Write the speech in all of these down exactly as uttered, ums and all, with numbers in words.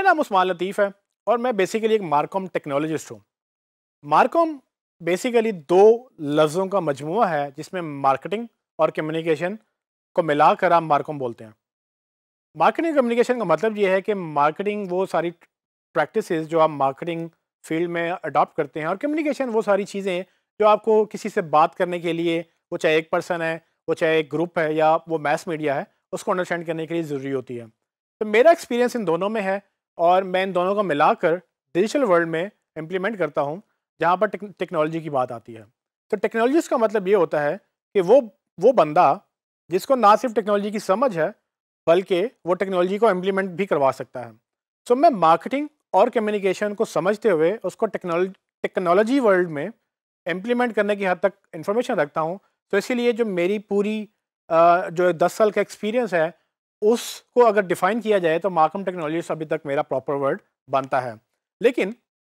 नाम उस्मान लतीफ़ है और मैं बेसिकली एक मार्कॉम टेक्नोलॉजिस्ट हूँ। मार्कॉम बेसिकली दो लफ्ज़ों का मजमूआ है जिसमें मार्केटिंग और कम्युनिकेशन को मिलाकर आप मार्कॉम बोलते हैं। मार्केटिंग कम्युनिकेशन का मतलब ये है कि मार्केटिंग वो सारी प्रैक्टिसेस जो आप मार्केटिंग फील्ड में अडॉप्ट करते हैं, और कम्युनिकेशन वो सारी चीज़ें जो आपको किसी से बात करने के लिए, वो चाहे एक पर्सन है, वो चाहे एक ग्रुप है, या वो मैस मीडिया है, उसको अंडरस्टैंड करने के लिए ज़रूरी होती है। तो मेरा एक्सपीरियंस इन दोनों में है और मैं इन दोनों को मिलाकर डिजिटल वर्ल्ड में इम्प्लीमेंट करता हूँ जहाँ पर टेक्नोलॉजी की बात आती है। तो टेक्नोलॉजिस्ट का मतलब ये होता है कि वो वो बंदा जिसको ना सिर्फ टेक्नोलॉजी की समझ है बल्कि वो टेक्नोलॉजी को इम्प्लीमेंट भी करवा सकता है। सो मैं मार्केटिंग और कम्युनिकेशन को समझते हुए उसको टेक्नोलॉजी टेक्नोलॉजी वर्ल्ड में इम्प्लीमेंट करने की हद तक इंफॉर्मेशन रखता हूँ। तो इसीलिए जो मेरी पूरी अ, जो दस साल का एक्सपीरियंस है उसको अगर डिफाइन किया जाए तो मार्कम टेक्नोलॉजिस्ट अभी तक मेरा प्रॉपर वर्ड बनता है। लेकिन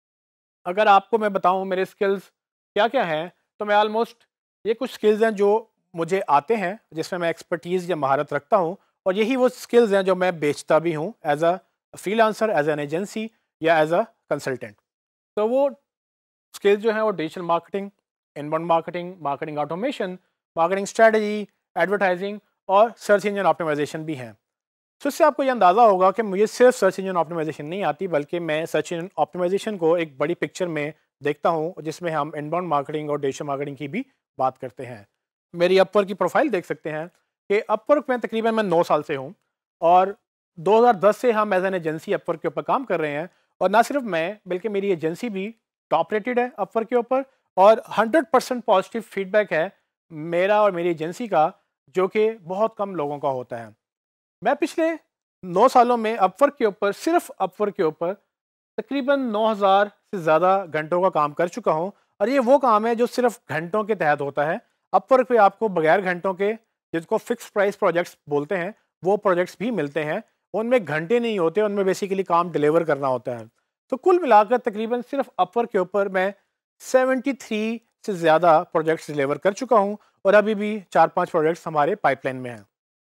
अगर आपको मैं बताऊं मेरे स्किल्स क्या क्या हैं, तो मैं ऑलमोस्ट ये कुछ स्किल्स हैं जो मुझे आते हैं, जिसमें मैं एक्सपर्टीज़ या महारत रखता हूं, और यही वो स्किल्स हैं जो मैं बेचता भी हूं as a freelancer, as an agency या एज अ कंसल्टेंट। तो वो स्किल्स जो हैं वो digital marketing, inbound marketing, marketing automation, marketing strategy, advertising और सर्च इंजन ऑप्टिमाइजेशन भी हैं। तो इससे आपको ये अंदाज़ा होगा कि मुझे सिर्फ सर्च इंजन ऑप्टिमाइजेशन नहीं आती, बल्कि मैं सर्च इंजन ऑप्टिमाइजेशन को एक बड़ी पिक्चर में देखता हूँ, जिसमें हम इनबाउंड मार्केटिंग और डिजिटल मार्केटिंग की भी बात करते हैं। मेरी अपवर्क की प्रोफाइल देख सकते हैं कि अपवर्क में तकरीबन मैं नौ साल से हूँ, और दो हज़ार दस से हम एज एन एजेंसी अपवर्क के ऊपर काम कर रहे हैं। और ना सिर्फ मैं बल्कि मेरी एजेंसी भी टॉप रेटेड है अपवर्क के ऊपर, और हंड्रेड परसेंट पॉजिटिव फीडबैक है मेरा और मेरी एजेंसी का, जो कि बहुत कम लोगों का होता है। मैं पिछले नौ सालों में अपवर्क के ऊपर, सिर्फ अपवर्क के ऊपर तकरीबन नौ हज़ार से ज़्यादा घंटों का काम कर चुका हूं, और ये वो काम है जो सिर्फ घंटों के तहत होता है। अपवर्क पे आपको बगैर घंटों के, जिसको फिक्स प्राइस प्रोजेक्ट्स बोलते हैं, वो प्रोजेक्ट्स भी मिलते हैं। उनमें घंटे नहीं होते, उनमें बेसिकली काम डिलीवर करना होता है। तो कुल मिलाकर तकरीबन सिर्फ अपवर्क के ऊपर मैं सेवेंटी थ्री से ज़्यादा प्रोजेक्ट्स डिलीवर कर चुका हूँ, और अभी भी चार पाँच प्रोजेक्ट्स हमारे पाइपलाइन में हैं।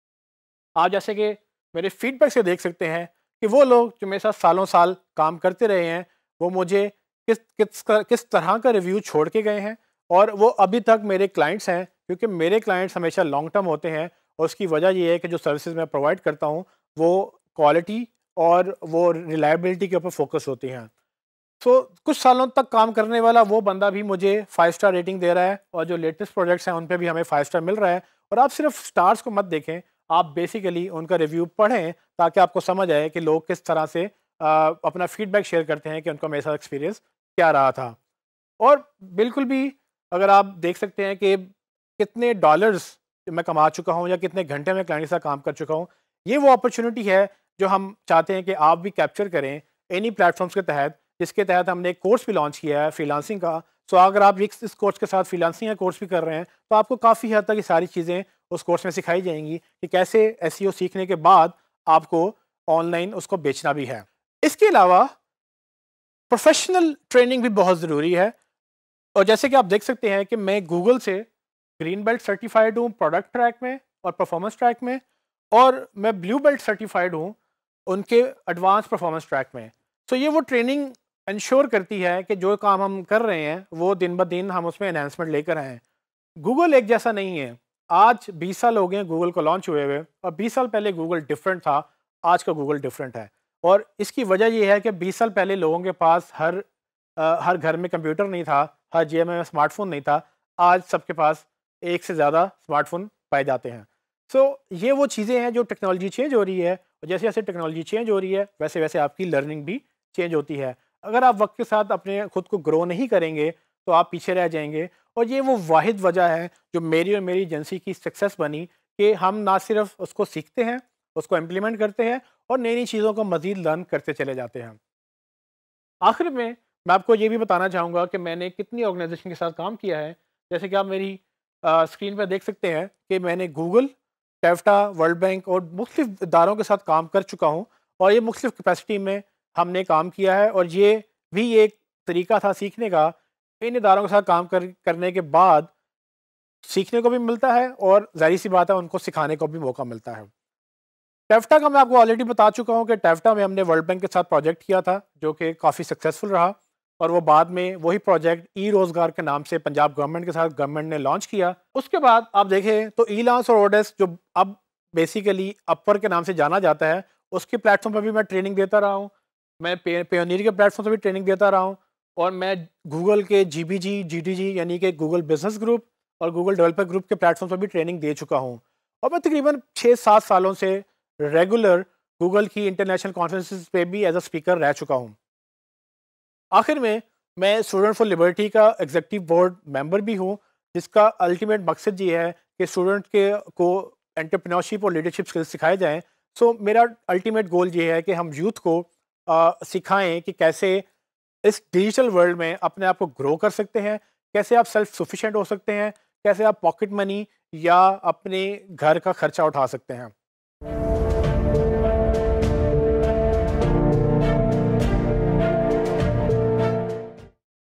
आप जैसे कि मेरे फीडबैक से देख सकते हैं कि वो लोग जो मेरे साथ सालों साल काम करते रहे हैं, वो मुझे किस किस किस तरह का रिव्यू छोड़ के गए हैं, और वो अभी तक मेरे क्लाइंट्स हैं, क्योंकि मेरे क्लाइंट्स हमेशा लॉन्ग टर्म होते हैं। और उसकी वजह ये है कि जो सर्विसेज मैं प्रोवाइड करता हूँ वो क्वालिटी और वो रिलायबिलिटी के ऊपर फोकस होती हैं। सो कुछ सालों तक काम करने वाला वो बंदा भी मुझे फाइव स्टार रेटिंग दे रहा है, और जो लेटेस्ट प्रोजेक्ट्स हैं उन पे भी हमें फाइव स्टार मिल रहा है। और आप सिर्फ स्टार्स को मत देखें, आप बेसिकली उनका रिव्यू पढ़ें, ताकि आपको समझ आए कि लोग किस तरह से अ, अपना फीडबैक शेयर करते हैं कि उनका मेरे साथ एक्सपीरियंस क्या रहा था। और बिल्कुल भी अगर आप देख सकते हैं कि कितने डॉलर्स मैं कमा चुका हूँ या कितने घंटे में क्लाइंट के साथ काम कर चुका हूँ, ये वो अपॉर्चुनिटी है जो हम चाहते हैं कि आप भी कैप्चर करें इन्हीं प्लेटफॉर्म्स के तहत, जिसके तहत हमने एक कोर्स भी लॉन्च किया है फ्रीलांसिंग का। सो अगर आप इस इस कोर्स के साथ फ्रीलांसिंग का कोर्स भी कर रहे हैं, तो आपको काफ़ी हद तक ये सारी चीज़ें उस कोर्स में सिखाई जाएंगी कि कैसे एसईओ सीखने के बाद आपको ऑनलाइन उसको बेचना भी है। इसके अलावा प्रोफेशनल ट्रेनिंग भी बहुत ज़रूरी है। और जैसे कि आप देख सकते हैं कि मैं गूगल से ग्रीन बेल्ट सर्टिफाइड हूँ प्रोडक्ट ट्रैक में और परफॉर्मेंस ट्रैक में, और मैं ब्लू बेल्ट सर्टिफाइड हूँ उनके एडवांस परफॉर्मेंस ट्रैक में। तो ये वो ट्रेनिंग इंश्योर करती है कि जो काम हम कर रहे हैं वो दिन ब दिन हम उसमें एनहांसमेंट लेकर आएँ। गूगल एक जैसा नहीं है। आज बीस साल हो गए हैं गूगल को लॉन्च हुए हुए, और बीस साल पहले गूगल डिफरेंट था, आज का गूगल डिफरेंट है। और इसकी वजह ये है कि बीस साल पहले लोगों के पास हर अ, हर घर में कंप्यूटर नहीं था, हर जेब में स्मार्टफोन नहीं था। आज सबके पास एक से ज़्यादा स्मार्टफोन पाए जाते हैं। सो ये वो चीज़ें हैं जो टेक्नोलॉजी चेंज हो रही है, और जैसे जैसे टेक्नोलॉजी चेंज हो रही है वैसे वैसे आपकी लर्निंग भी चेंज होती है। अगर आप वक्त के साथ अपने खुद को ग्रो नहीं करेंगे तो आप पीछे रह जाएंगे। और ये वो वाहिद वजह है जो मेरी और मेरी एजेंसी की सक्सेस बनी, कि हम ना सिर्फ उसको सीखते हैं, उसको इम्प्लीमेंट करते हैं, और नई नई चीज़ों को मज़ीद लर्न करते चले जाते हैं। आखिर में मैं आपको ये भी बताना चाहूँगा कि मैंने कितनी ऑर्गेनाइजेशन के साथ काम किया है। जैसे कि आप मेरी स्क्रीन पर देख सकते हैं कि मैंने गूगल, टेफ्टा, वर्ल्ड बैंक और मुख्तलिफ इदारों के साथ काम कर चुका हूँ, और ये मुख्तलिफ कैपेसिटी में हमने काम किया है। और ये भी एक तरीका था सीखने का। इन इदारों के साथ काम कर करने के बाद सीखने को भी मिलता है, और ज़ाहिर सी बात है उनको सिखाने को भी मौका मिलता है। टेफ्टा का मैं आपको ऑलरेडी बता चुका हूँ कि टेफ्टा में हमने वर्ल्ड बैंक के साथ प्रोजेक्ट किया था जो कि काफ़ी सक्सेसफुल रहा, और वो बाद में वही प्रोजेक्ट ई रोज़गार के नाम से पंजाब गवर्नमेंट के साथ गवर्नमेंट ने लॉन्च किया। उसके बाद आप देखें तो ई लांस और ओडेस्क जो अब बेसिकली अपवर के नाम से जाना जाता है, उसके प्लेटफॉर्म पर भी मैं ट्रेनिंग देता रहा हूँ। मैं पे पेयोनियर के प्लेटफॉर्म पर भी ट्रेनिंग देता रहा हूँ, और मैं गूगल के जी बी जी जी टी जी यानी कि गूगल बिजनेस ग्रुप और गूगल डेवलपर ग्रुप के प्लेटफॉर्म पर भी ट्रेनिंग दे चुका हूँ। और मैं तकरीबन छः सात सालों से रेगुलर गूगल की इंटरनेशनल कॉन्फ्रेंसेस पे भी एज अ स्पीकर रह चुका हूँ। आखिर में मैं स्टूडेंट फॉर लिबर्टी का एग्जीक्यूटिव बोर्ड मेंबर भी हूँ, जिसका अल्टीमेट मकसद ये है कि स्टूडेंट के को एंटरप्रेन्योरशिप और लीडरशिप स्किल्स सिखाए जाएं। सो मेरा अल्टीमेट गोल ये है कि हम यूथ को आ, सिखाएं कि कैसे इस डिजिटल वर्ल्ड में अपने आप को ग्रो कर सकते हैं, कैसे आप सेल्फ सफिशिएंट हो सकते हैं, कैसे आप पॉकेट मनी या अपने घर का खर्चा उठा सकते हैं।